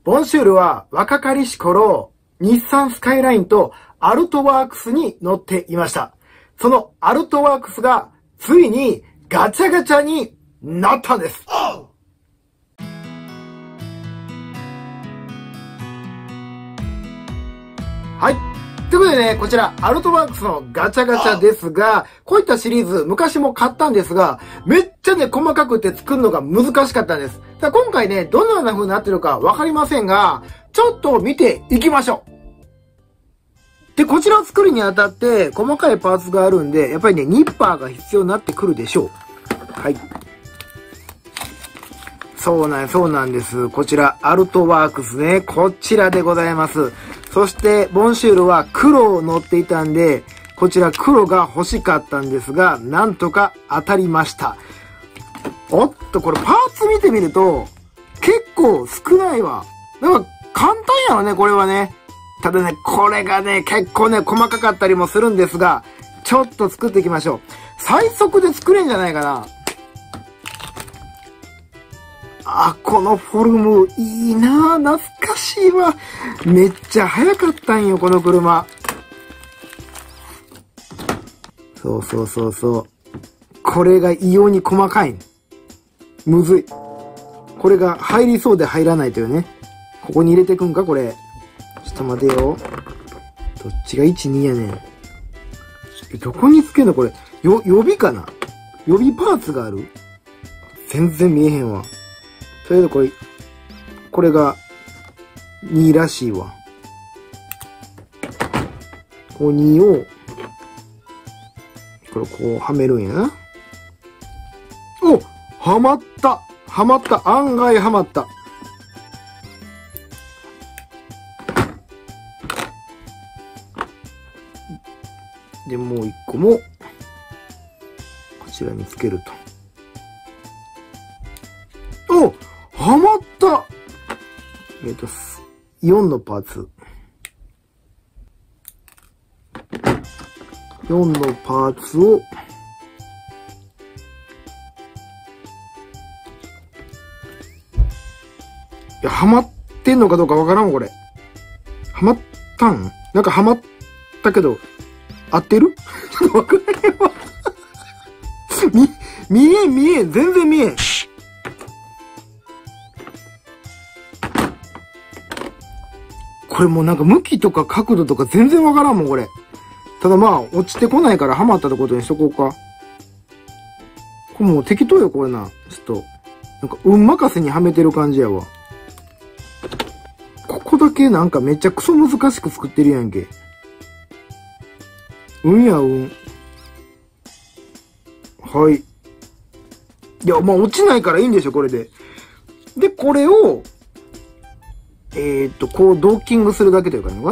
ボンシュールは若かりし頃、日産スカイラインとアルトワークスに乗っていました。そのアルトワークスがついにガチャガチャになったんです。はい。ということでね、こちら、アルトワークスのガチャガチャですが、こういったシリーズ、昔も買ったんですが、めっちゃね、細かくて作るのが難しかったんです。だから今回ね、どのような風になってるかわかりませんが、ちょっと見ていきましょう。で、こちらを作るにあたって、細かいパーツがあるんで、やっぱりね、ニッパーが必要になってくるでしょう。はい。そうなんです。こちら、アルトワークスね。こちらでございます。そして、ボンシュールは黒を乗っていたんで、こちら黒が欲しかったんですが、なんとか当たりました。おっと、これパーツ見てみると、結構少ないわ。だから簡単やろね、これはね。ただね、これがね、結構ね、細かかったりもするんですが、ちょっと作っていきましょう。最速で作れんじゃないかな。あ、このフォルムいいなぁ。懐かしいわ。めっちゃ速かったんよ、この車。そう。これが異様に細かい。むずい。これが入りそうで入らないというね。ここに入れてくんか、これ。ちょっと待てよ。どっちが1、2やねん。どこにつけんのこれ。予備かな？予備パーツがある？全然見えへんわ。とりあえずこれが2らしいわ。こう2を、これこうはめるんやな。お！はまった！案外はまった。で、もう1個も、こちらにつけると。お！はまった！4のパーツ。4のパーツを、いや、はまってんのかどうかわからんわ、これ。はまったん？なんかはまったけど、合ってる？ちょっとわからへんわ。見えん。全然見えん。これもうなんか向きとか角度とか全然わからんもん、これ。ただまあ、落ちてこないからハマったってことにしとこうか。これもう適当よ、これな。ちょっと、なんか運任せにはめてる感じやわ。ここだけなんかめっちゃクソ難しく作ってるやんけ。運や運。はい。いや、まあ落ちないからいいんでしょ、これで。で、これを、こうドッキングするだけというかね、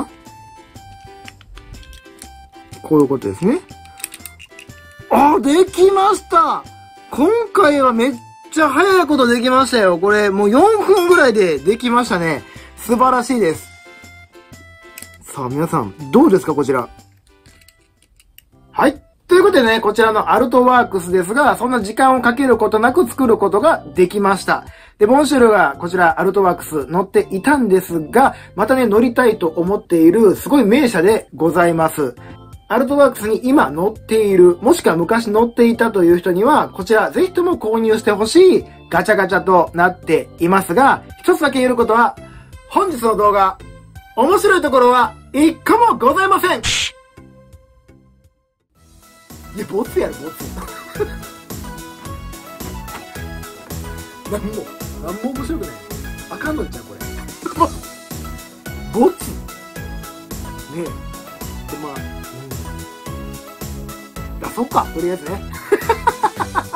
こういうことですね。あ、できました！今回はめっちゃ早いことできましたよ。これもう4分ぐらいでできましたね。素晴らしいです。さあ皆さん、どうですかこちら。はい。ということでね、こちらのアルトワークスですが、そんな時間をかけることなく作ることができました。で、ボンシュールがこちらアルトワークス乗っていたんですが、またね、乗りたいと思っているすごい名車でございます。アルトワークスに今乗っている、もしくは昔乗っていたという人には、こちらぜひとも購入してほしいガチャガチャとなっていますが、一つだけ言えることは、本日の動画、面白いところは一個もございません。いや、ボツやろ、ボツ。なんも面白くない。あかんのんちゃう、これ。ボツねえ。で、まあ、出そうか、とりあえずね。